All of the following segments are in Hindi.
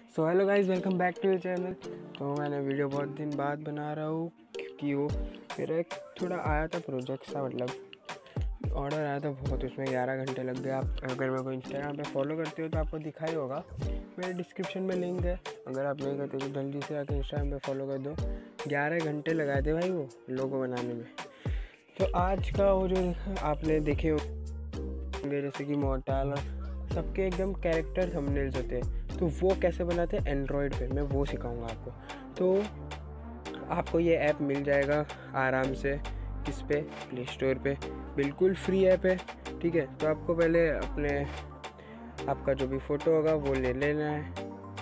So hello guys, welcome back to your channel. तो मैंने वीडियो बहुत दिन बाद बना रहा हूँ क्योंकि वो मेरा एक थोड़ा आया था प्रोजेक्ट सा, मतलब ऑर्डर आया था बहुत, उसमें 11 घंटे लग गए। आप अगर मेरे को इंस्टाग्राम पे फॉलो करते हो तो आपको दिखाई होगा, मेरे डिस्क्रिप्शन में लिंक है। अगर आप नहीं करते तो जल्दी से आके इंस्टाग्राम पे फॉलो कर दो। 11 घंटे लगाए थे भाई वो लोगो बनाने में। तो आज का वो जो आपने देखे होंगे जैसे कि मॉर्टल और सबके एकदम कैरेक्टर थंबनेल्स होते हैं, तो वो कैसे बनाते हैं एंड्रॉयड पे, मैं वो सिखाऊंगा आपको। तो आपको ये ऐप मिल जाएगा आराम से, किस पे, प्ले स्टोर पे, बिल्कुल फ्री ऐप है। ठीक है, तो आपको पहले आपका जो भी फ़ोटो होगा वो ले लेना है।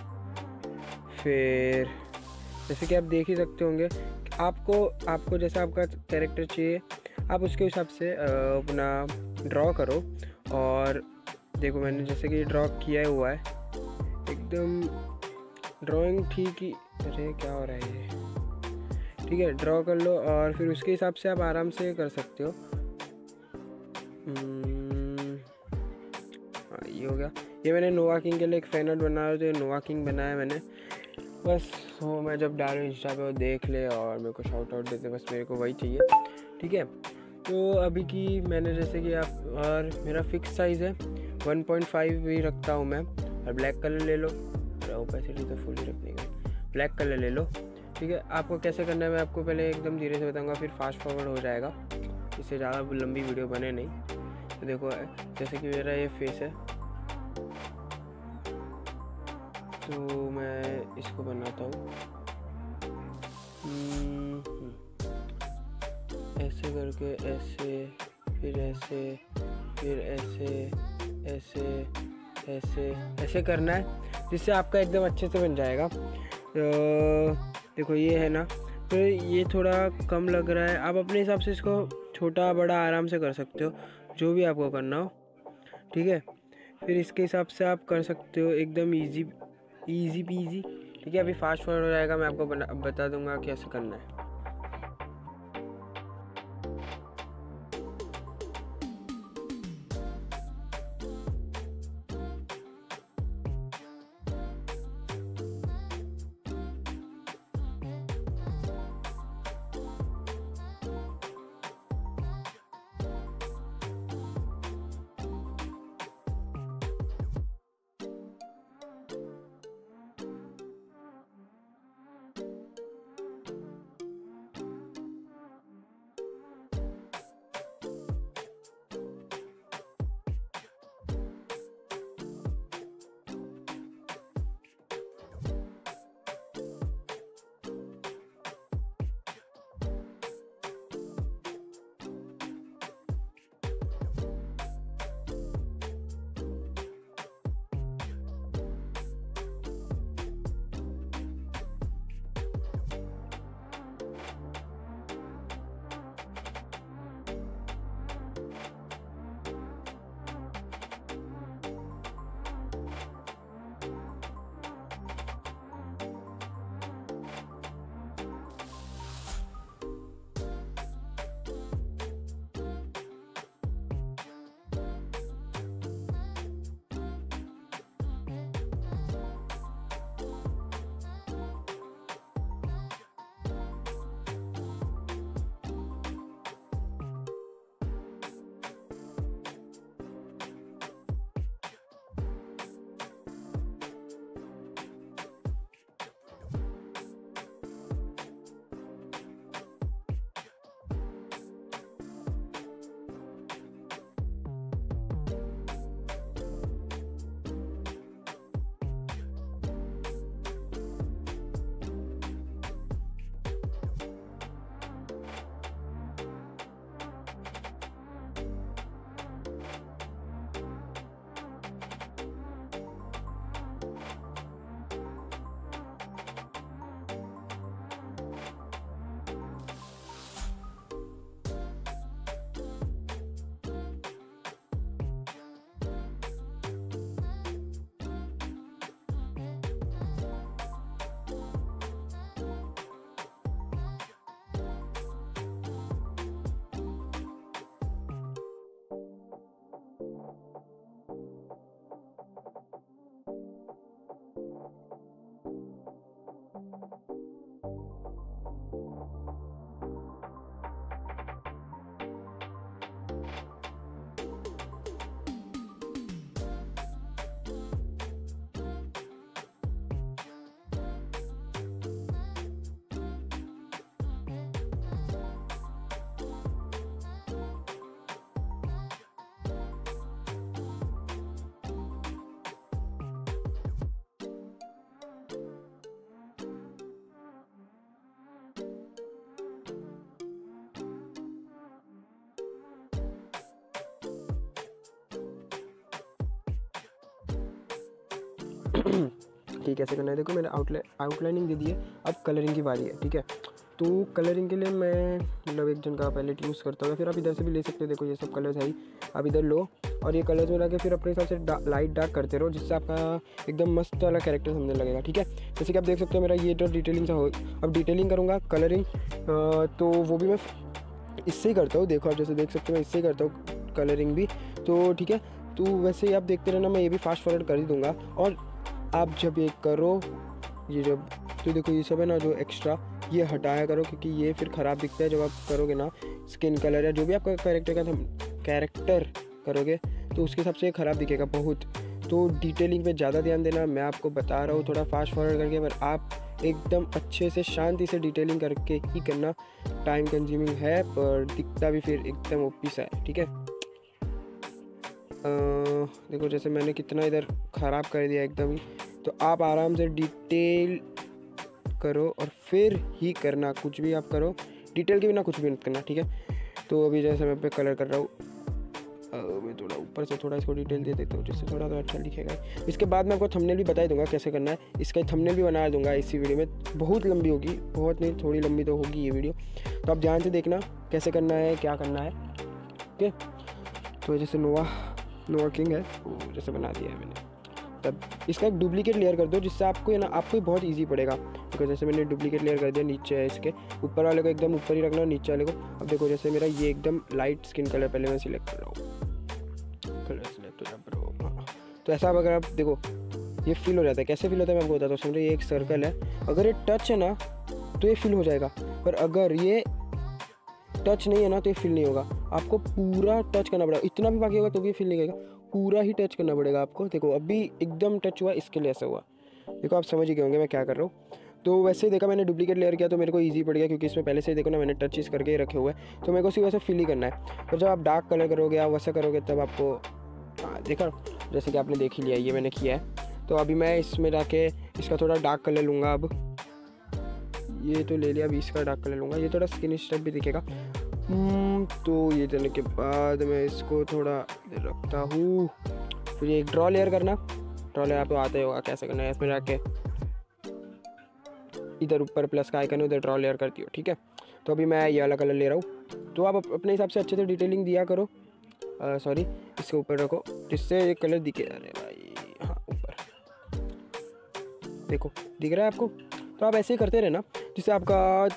फिर जैसे कि आप देख ही सकते होंगे, आपको जैसा आपका कैरेक्टर चाहिए आप उसके हिसाब से अपना ड्रॉ करो। और देखो मैंने जैसे कि ड्रॉ किया हुआ है, एकदम ड्राइंग ठीक ही। अरे क्या हो रहा है ये, ठीक है, ड्रॉ कर लो और फिर उसके हिसाब से आप आराम से कर सकते हो। हाँ, ये हो गया। ये मैंने नोवा किंग के लिए एक फैन आर्ट बनाया, तो ये नोवा किंग बनाया मैंने। बस वो मैं जब डालूँ इंस्टा पे वो देख ले और मेरे को शाउट आउट देते, बस मेरे को वही चाहिए। ठीक है, तो अभी की मैंने जैसे कि आप, और मेरा फिक्स साइज़ है 1.5 ही रखता हूँ मैं। और ब्लैक कलर ले लो, ओपेसिटी तो फुल ही रखने का, ब्लैक कलर ले लो। ठीक है, आपको कैसे करना है मैं आपको पहले एकदम धीरे से बताऊंगा, फिर फास्ट फॉरवर्ड हो जाएगा, इससे ज़्यादा लंबी वीडियो बने नहीं। तो देखो जैसे कि मेरा ये फेस है, तो मैं इसको बनाता हूँ ऐसे करके, ऐसे, फिर ऐसे, फिर ऐसे, ऐसे, ऐसे, ऐसे करना है जिससे आपका एकदम अच्छे से बन जाएगा। तो देखो ये है ना, तो ये थोड़ा कम लग रहा है, आप अपने हिसाब से इसको छोटा बड़ा आराम से कर सकते हो, जो भी आपको करना हो। ठीक है, फिर इसके हिसाब से आप कर सकते हो, एकदम इजी इजी पीजी। ठीक है, अभी फास्ट फॉरवर्ड हो जाएगा, मैं आपको बता दूंगा कैसे करना है। ठीक है, ऐसे करना है। देखो मैंने आउटलाइनिंग दे दी है, अब कलरिंग की बारी है। ठीक है, तो कलरिंग के लिए मैं मतलब एक जन का पैलेट यूज़ करता हूँ, फिर आप इधर से भी ले सकते हो। देखो ये सब कलर्स है ही, आप इधर लो और ये कलर्स में लाके फिर अपने हिसाब से लाइट डार्क करते रहो, जिससे आपका एकदम मस्त वाला कैरेक्टर समझने लगेगा। ठीक है, जैसे कि आप देख सकते हो मेरा ये तो डिटेलिंग सा हो। अब डिटेलिंग करूँगा कलरिंग, तो वो भी मैं इससे ही करता हूँ। देखो आप जैसे देख सकते हो मैं इससे ही करता हूँ कलरिंग भी। तो ठीक है, तो वैसे ही आप देखते रहना, मैं ये भी फास्ट फॉरवर्ड कर ही दूँगा। और आप जब ये करो, ये जब तो देखो ये सब है ना जो एक्स्ट्रा, ये हटाया करो, क्योंकि ये फिर ख़राब दिखता है जब आप करोगे ना स्किन कलर या जो भी आपका कैरेक्टर करोगे तो उसके हिसाब से ये ख़राब दिखेगा बहुत। तो डिटेलिंग पे ज़्यादा ध्यान देना, मैं आपको बता रहा हूँ थोड़ा फास्ट फॉरवर्ड करके, पर आप एकदम अच्छे से शांति से डिटेलिंग करके ही करना। टाइम कंज्यूमिंग है पर दिखता भी फिर एकदम ओपी सा है। ठीक है, देखो जैसे मैंने कितना इधर ख़राब कर दिया एकदम ही। तो आप आराम से डिटेल करो और फिर ही करना, कुछ भी आप करो डिटेल के बिना कुछ भी मत करना। ठीक है, तो अभी जैसे मैं पे कलर कर रहा हूँ, मैं थोड़ा ऊपर से थोड़ा इसको डिटेल दे देता हूँ जिससे थोड़ा तो अच्छा दिखेगा। इसके बाद मैं आपको थंबनेल भी बता ही दूंगा कैसे करना है, इसका थंबनेल भी बना दूंगा इसी वीडियो में। बहुत लंबी होगी, बहुत नहीं थोड़ी लंबी तो होगी ये वीडियो, तो आप ध्यान से देखना कैसे करना है, क्या करना है। ओके, तो जैसे नोवा किंग है वो जैसे बना दिया है मैंने, तब इसका एक डुप्लीकेट लेयर कर दो, जिससे आपको है ना आपको बहुत इजी पड़ेगा। तो जैसे मैंने डुप्लीकेट लेयर कर दिया, नीचे है इसके, ऊपर वाले को एकदम ऊपर ही रखना, नीचे वाले को। अब देखो जैसे मेरा ये एकदम लाइट स्किन कलर पहले मैं सिलेक्ट कर रहा हूँ, कलर सिलेक्ट हो जाए। हाँ, तो ऐसा अगर आप देखो ये फील हो जाता है। कैसे फील होता है मैं आपको बताता हूँ। समझो ये एक सर्कल है, अगर ये टच है ना तो ये फील हो जाएगा, पर अगर ये टच नहीं है ना तो ये फील नहीं होगा। आपको पूरा टच करना पड़ेगा, इतना भी बाकी होगा तो भी फील नहीं करेगा, पूरा ही टच करना पड़ेगा आपको। देखो अभी एकदम टच हुआ, इसके लिए ऐसा हुआ। देखो आप समझ ही गए होंगे मैं क्या कर रहा हूँ। तो वैसे ही देखा मैंने डुप्लीकेट लेयर किया तो मेरे को इजी पड़ गया, क्योंकि इसमें पहले से ही देखो ना मैंने टचेस करके ही रखे हुए हैं, तो मेरे को सिर्फ वैसे फील ही करना है। और जब आप डार्क कलर करोगे, आप वैसा करोगे, तब आपको देखा जैसे कि आपने देख ही लिया, ये मैंने किया है। तो अभी मैं इसमें जाके इसका थोड़ा डार्क कलर लूँगा। अब ये तो ले लिया, अभी इसका डार्क कलर लूँगा, ये थोड़ा स्किन स्टेप भी दिखेगा। तो ये देने के बाद मैं इसको थोड़ा रखता हूँ। फिर एक ड्रॉ लेयर करना, ड्रॉ लेयर आपको आता ही होगा कैसे करना है। इसमें जाके इधर ऊपर प्लस का आइकन है, उधर ड्रॉ लेयर करती हो। ठीक है, तो अभी मैं ये वाला कलर ले रहा हूँ। तो आप अपने हिसाब से अच्छे से डिटेलिंग दिया करो, सॉरी इसके ऊपर रखो जिससे ये कलर दिखे। अरे भाई हाँ, ऊपर देखो दिख रहा है आपको। तो आप ऐसे ही करते रहना जिससे आपका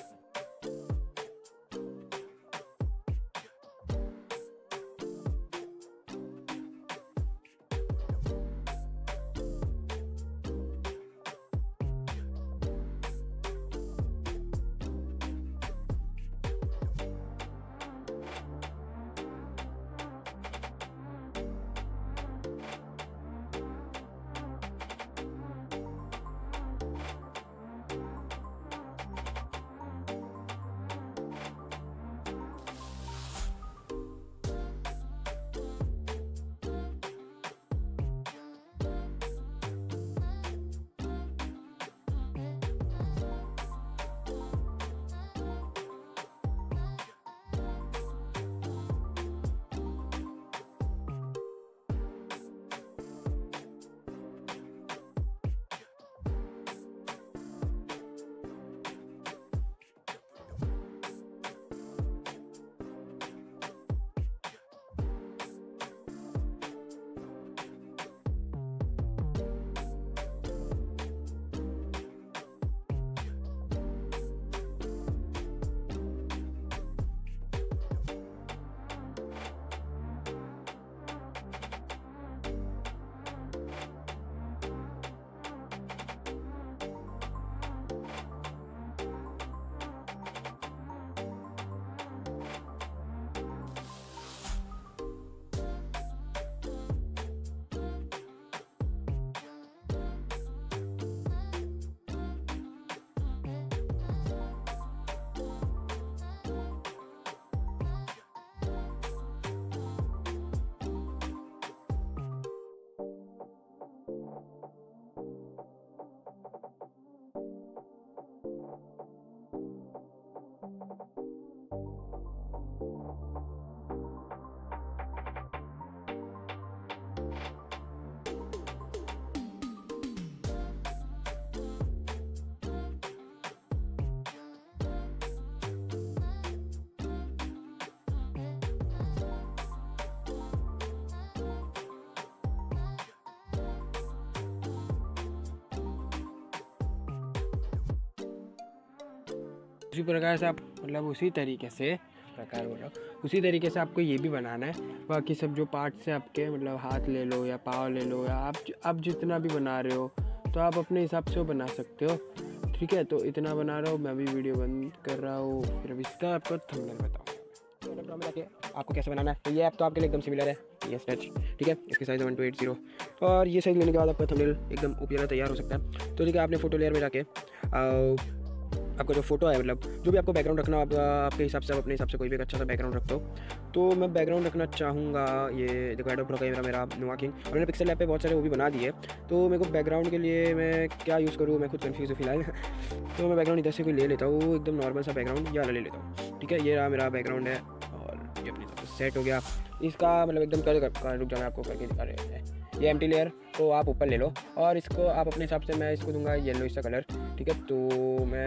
उसी प्रकार से आप मतलब उसी तरीके से उसी तरीके से आपको ये भी बनाना है। बाकी सब जो पार्ट्स है आपके, मतलब हाथ ले लो या पाँव ले लो, या आप जितना भी बना रहे हो तो आप अपने हिसाब से वो बना सकते हो। ठीक है, तो इतना बना रहा हूँ मैं, अभी वीडियो बंद कर रहा हूँ, फिर अब इसका आपको थंबनेल बताऊँ टेलीग्राम में जाके आपको कैसे बनाना है। तो ये ऐप तो आपके लिए एकदम सिमिलर है, ये स्केच। ठीक है, इसकी साइज़ 1280 और ये साइज़ लेने के बाद आपका थंबनेल एकदम ओपी वाला तैयार हो सकता है। तो ठीक है, आपने फोटो लेयर में जाके आपका जो फोटो है, मतलब जो भी आपको बैकग्राउंड रखना, आप आपके हिसाब से, आप अपने हिसाब से कोई भी अच्छा सा बैकग्राउंड रखते हो। तो मैं बैकग्राउंड रखना चाहूँगा, ये देखो एडोब प्रो का मेरा नोवा किंग, और मैंने पिक्सेल ऐप पे बहुत सारे वो भी बना दिए। तो मेरे को बैकग्राउंड के लिए मैं क्या यूज़ करूँ, मैं खुद कन्फ्यूज़ हूँ फिलहाल। तो मैं बैकग्राउंड इधर से कोई ले लेता हूँ, एकदम नॉर्मल सा बैकग्राउंड या ले लेता हूँ। ठीक है, ये रहा मेरा बैकग्राउंड है और ये अपने हिसाब से सेट हो गया। इसका मतलब एकदम रुक जाओ, मैं आपको करके दिखा रहे हैं। ये एम्प्टी लेयर को आप ऊपर ले लो और इसको आप अपने हिसाब से, मैं इसको दूंगा येलो इसका कलर। ठीक है, तो मैं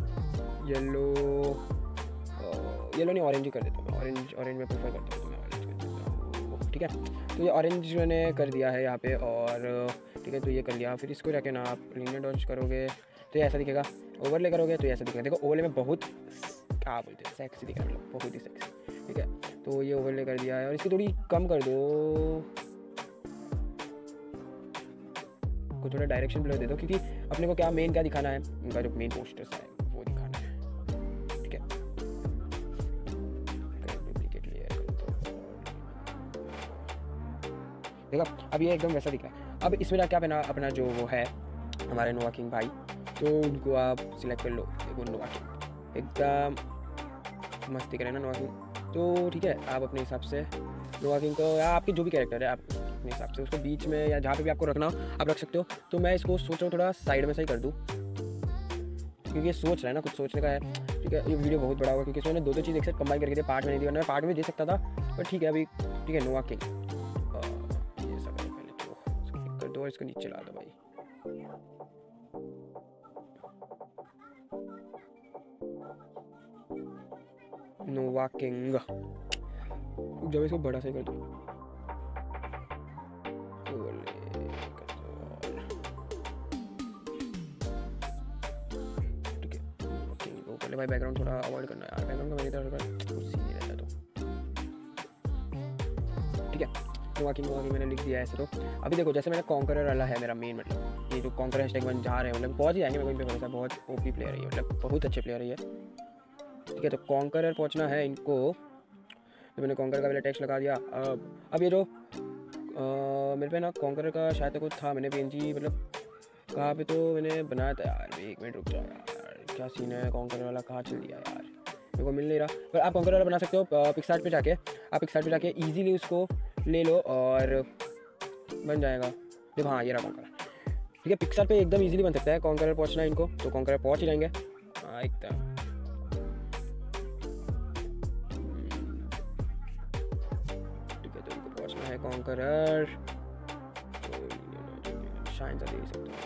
येलो नहीं, ऑरेंज ही कर देता हूँ मैं। ऑरेंज में प्रेफर करता हूँ, तो मैं ऑरेंज कर देता हूँ। ठीक है, तो ये ऑरेंज मैंने कर दिया है यहाँ पे, और ठीक है, तो ये कर लिया। फिर इसको जाके ना आप लीनियर डॉज करोगे तो ये ऐसा दिखेगा, ओवरले करोगे तो ये ऐसा दिखेगा। देखो ओवरले में बहुत क्या बोलते हैं, सेक्सी दिख रहा है, मतलब बहुत ही सेक्सी। ठीक है, तो ये ओवरले कर दिया है और इसकी थोड़ी कम कर दो, को थोड़ा डायरेक्शन ब्लर दे दो, क्योंकि अपने को क्या मेन क्या दिखाना है, उनका जो मेन पोस्टर्स है वो दिखाना है। ठीक है, डुप्लीकेट लेयर देखो, अब ये एकदम वैसा दिख रहा है। अब इसमें क्या पहना, अपना जो वो है हमारे नोवा किंग भाई, तो उनको आप सिलेक्ट कर लो। देखो नोवा किंग एकदम मस्त दिख रहा है ना नोवा किंग। तो ठीक है, आप अपने हिसाब से नोवा किंग को, या आपकी जो भी कैरेक्टर है आप अपने हिसाब से उसको बीच में या जहाँ पे भी आपको रखना हो आप रख सकते हो। तो मैं इसको सोच रहा हूँ थोड़ा साइड में सही कर दूँ, क्योंकि ये सोच रहा है ना, कुछ सोचने का है। ठीक है, ये वीडियो बहुत बड़ा होगा क्योंकि इसमें दो चीज़ एक साथ कंबाइन करके पार्ट में नहीं दिया, मैं पार्ट में दे सकता था, पर ठीक है अभी। ठीक है, नोवा किंग ये सब पहले तो इसको कर दो और इसको नीचे ला दो भाई। नोवा किंग, जब इसको बड़ा सही कर दो, पहले भाई बैकग्राउंड थोड़ा अवॉइड करना है यार, बैकग्राउंड का मेरी तरफ कुछ सीन नहीं रहता। तो ठीक है, नोवा किंग मैंने लिख दिया ऐसे। तो अभी देखो, जैसे मैंने कॉन्करर वाला है मेरा मेन, मतलब ये जो कॉन्करर #1 जा रहे हैं, मतलब पहुंच ही जाएंगे, मेरे को इन पे भरोसा, बहुत ओपी प्लेयर है ये, मतलब बहुत अच्छे प्लेयर है ये। ठीक है, तो कॉन्करर पहुंचना है इनको, तो मैंने कॉन्करर का पहले टेक्स्ट लगा दिया। अब ये जो मेरे पे ना कॉन्करर का शायद कुछ था, मैंने PNG मतलब कहाँ पे तो मैंने बनाया था यार, एक मिनट रुक जाओ यार, क्या सीन है, कॉन्करर वाला कहाँ चल दिया यार, मेरे को मिल नहीं रहा। पर आप कॉन्करर वाला बना सकते हो, पिक्सार्ट पे जाके आप पिक्सार्ट पे जाके ईजिली उसको ले लो और बन जाएगा। देखो हाँ, ये रहा कॉन्करर। ठीक है, पिक्सार्ट पे एकदम ईजिली बन सकता है। कॉन्करर पहुँचना है इनको, तो कॉन्करर पहुँच ही जाएंगे। हाँ एकदम, ठीक है, तो इनको पहुँचना है कॉन्करर, तो शाइन सा दे सकते हो।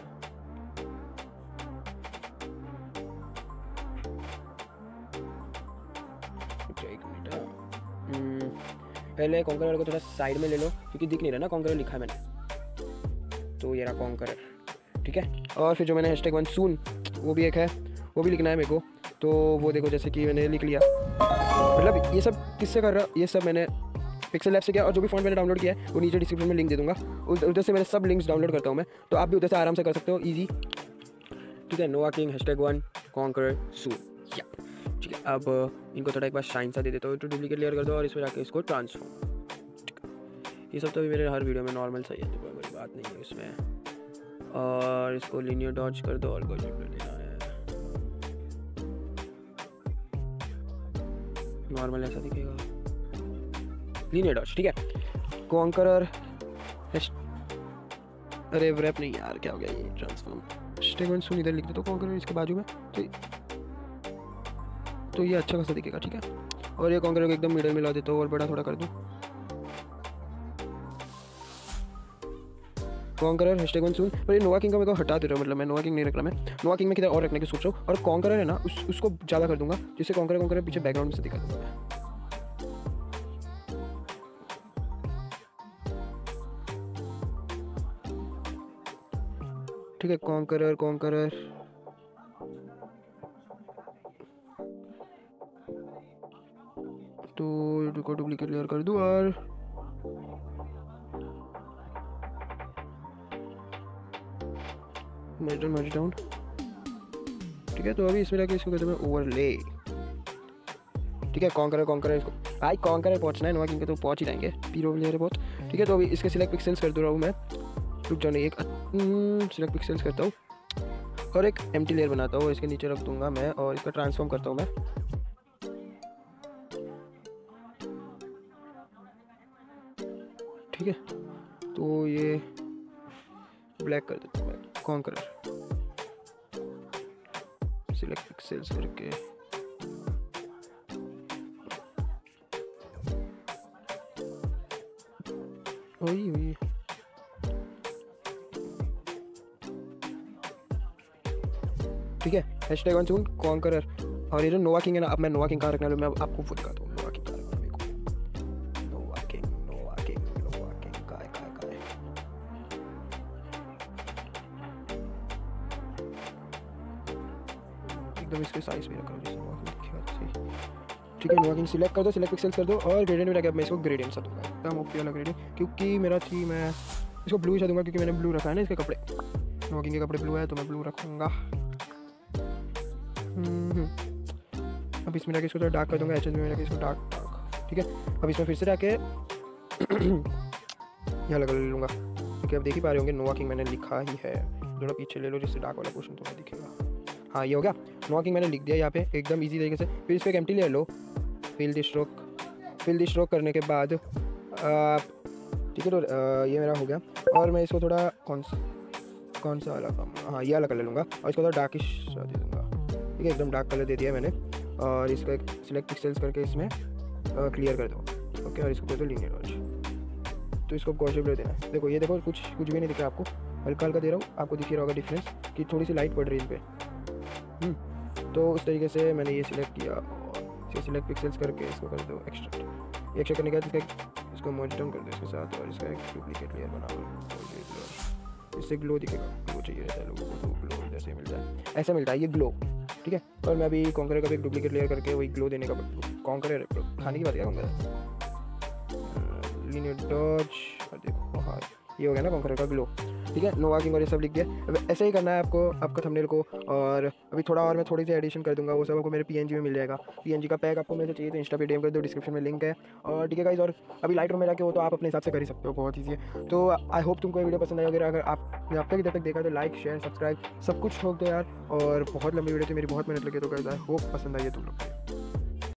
पहले कॉन्करर को थोड़ा साइड में ले लो, क्योंकि दिख नहीं रहा ना कॉन्करर लिखा है मैंने, तो ये रहा कॉन्करर। ठीक है, और फिर जो मैंने #1 सून वो भी एक है, वो भी लिखना है मेरे को। तो वो देखो, जैसे कि मैंने लिख लिया, मतलब ये सब किससे कर रहा, ये सब मैंने पिक्सेल ऐप से किया, और जो भी फॉन्ट मैंने डाउनलोड किया है वो नीचे डिस्क्रिप्शन में लिंक दे दूँगा, उधर से मैंने सब लिंक्स डाउनलोड करता हूँ मैं, तो आप भी उधर से आराम से कर सकते हो, ईजी। ठीक है, नोवा किंग #1 कॉन्करर सून। ठीक है, अब इनको थोड़ा एक बार शाइन सा दे देता हूँ, तो डुप्लीकेट लेयर कर दो और इसमें जाके इसको ट्रांसफॉर्म। ये सब तो भी मेरे हर वीडियो में नॉर्मल सही है, तो कोई बात नहीं है इसमें। और इसको लीनियर डॉज कर दो और कुछ लेना है, नॉर्मल ऐसा दिखेगा, लीनियर डॉज। ठीक है, कॉन्करर अरे रैप नहीं यार, क्या हो गया ये, ट्रांसफॉर्म #1 सून इधर लिख दो, तो कॉन्करर इसके बाजू में, तो ये अच्छा खासा दिखेगा। ठीक है, और ये कॉन्करर को एकदम मिडल में ला देता हूँ और बड़ा थोड़ा कर दूँ। कॉन्करर #1 सून, पर ये नोवा किंग का मेरे को हटा दे रहा हूँ, मतलब मैं नोवा किंग नहीं रख रहा, मैं नोवा किंग में किधर और रखने की सोच रहा हूँ। और कॉन्करर है ना, उसको ज़्यादा कर दूंगा, जिससे कॉन्करर पीछे बैकग्राउंड में से दिखा दूंगा मैं। ठीक है, कॉन्करर तो इसको डुप्लीकेट लेयर कर दूँ और मर्ज डाउन। ठीक है, तो अभी इसमें जाके इसको कहते हैं ओवरले। ठीक है, कॉन्करर इसको भाई कॉन्करर पहुंचना है नोवा किंग के तो पहुंच ही जाएंगे। पीरो लेयर बहुत। ठीक है, तो अभी इसके सिलेक्ट पिक्सेल्स कर दो रहा हूँ मैं। रुक जाओ, नहीं एक सिलेक्ट पिक्सेल्स करता हूँ और एक एम्प्टी लेयर बनाता हूँ, इसके नीचे रख दूंगा मैं और इसका ट्रांसफॉर्म करता हूँ मैं। ठीक है, तो ये ब्लैक कर देता हूँ मैं। कॉन्करर सिलेक्ट पिक्सेल्स करके वही ठीक है, हैशटैग ऑन चून कॉन्करर। और ये जो नोवा किंग है ना, अब मैं नोवा किंग कहाँ रखने वाला हूँ, मैं आपको खुद दिखाता हूँ। नोवा किंग कहाँ रखना है मेरे को। नोवा किंग कहाँ है। एकदम इसके साइज में रखा जिससे नोवा किंग दिखे अच्छे। ठीक है, नोवा किंग सिलेक्ट कर दो, सिलेक्ट पिक्सेल्स कर दो और ग्रेडियंट में जाकर मैं इसको ग्रेडियंट सा दूंगा, एकदम ओपी वाला ग्रेडियंट। क्योंकि मेरा थी मैं इसको ब्लू सा दूंगा, क्योंकि मैंने ब्लू रखा है ना इसके कपड़े। नोवा किंग के कपड़े ब्लू है तो मैं ब्लू रखूँगा। अब इसमें जाके इसको थोड़ा डार्क कर दूंगा, एचएस में जाके इसको डार्क। ठीक है, अब इसमें फिर से जाके यहाँ लगा ले लूँगा, क्योंकि अब देख ही पा रहे होंगे नोवा किंग मैंने लिखा ही है। थोड़ा पीछे ले लो जिससे डार्क वाला पोर्शन थोड़ा दिखेगा। हाँ, ये हो गया, नोवा किंग मैंने लिख दिया यहाँ पे एकदम ईजी तरीके से। फिर इस पर एक एम्प्टी ले लो, फिल द स्ट्रोक करने के बाद ठीक है, तो ये मेरा हो गया। और मैं इसको थोड़ा कौन सा वाला काम, हाँ ये वाला कलर लूँगा और इसको थोड़ा डार्किश दे दूँगा। ठीक है, एकदम डार्क कलर दे दिया मैंने और इसको एक सिलेक्ट पिक्सेल्स करके इसमें क्लियर कर दो। ओके, और इसको कर दो लीनियर डॉज। तो इसको गॉसिप ब्लर देना है। देखो ये देखो कुछ भी नहीं दिख रहा आपको, हल्का हल्का दे रहा हूँ, आपको दिख रहा होगा डिफरेंस कि थोड़ी सी लाइट पड़ रही है इन पर। तो उस तरीके से मैंने ये सिलेक्ट किया और सिलेक्ट पिक्सेल्स करके इसको कर दो एक्स्ट्रा। एक्स्ट्रा करने के बाद इसको मर्ज डाउन कर दो इसके साथ और इसका एक डुप्लीकेट लेयर बना लो, इससे ग्लो दिखेगा। ग्लो चाहिए रहता है लोगों को, तो ग्लो जैसे मिलता है ऐसा मिलता है ये ग्लो। ठीक है, और मैं अभी कॉन्करर का भी एक डुप्लीकेट लेयर करके वही ग्लो देने का। कॉन्करर खाने की बात क्या कॉन्करर लीनियर डॉज, और देखो हाँ ये हो गया ना कॉन्करर का ग्लो। ठीक है, नोवा किंग और ये सब लिख दिया। अब ऐसे ही करना है आपको आपका थंबनेल को। और अभी थोड़ा और मैं थोड़ी सी एडिशन कर दूंगा, वो सब आपको मेरे पीएनजी में मिल जाएगा। पीएनजी का पैक आपको मेरे चाहिए तो इंस्टा पे डीएम कर दो, डिस्क्रिप्शन में लिंक है। और ठीक है गाइस, और अभी लाइट रूम में जाके वो तो आप अपने हिसाब से कर ही सकते हो, बहुत ईजी है। तो आई होप तुमको ये वीडियो पसंद आई। अगर आपने अब तक इधर तक देखा तो लाइक शेयर सब्सक्राइब सब कुछ ठोक दो यार। और बहुत लंबी वीडियो थी, मेरी बहुत मेहनत लगी, तो गाइस आई होप पसंद आई है तुम लोग को।